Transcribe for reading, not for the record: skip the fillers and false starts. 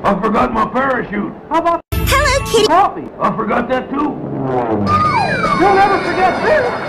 I forgot my parachute. How about Hello, Kitty. coffee? I forgot that too. You'll never forget this.